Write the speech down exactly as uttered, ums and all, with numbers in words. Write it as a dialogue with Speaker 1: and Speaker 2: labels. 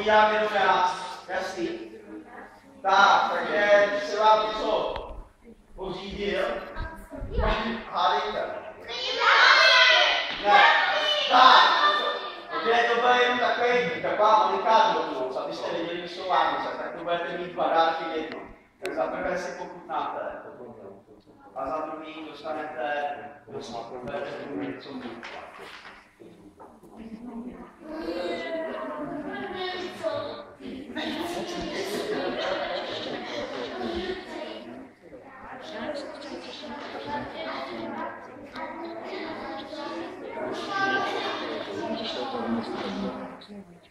Speaker 1: odpovídám jenom já. Jasný. Tak, takže se vám něco pořídil. Hádejte. Ne. Tak. Takže to bude jenom takový, taková maliká drobnost, abyste věděli, že jsou Vánoce, tak to budete mít dva dárky jedno. Tak za prvé si pochutnáte. A za druhý dostanete něco mít.
Speaker 2: Thank you.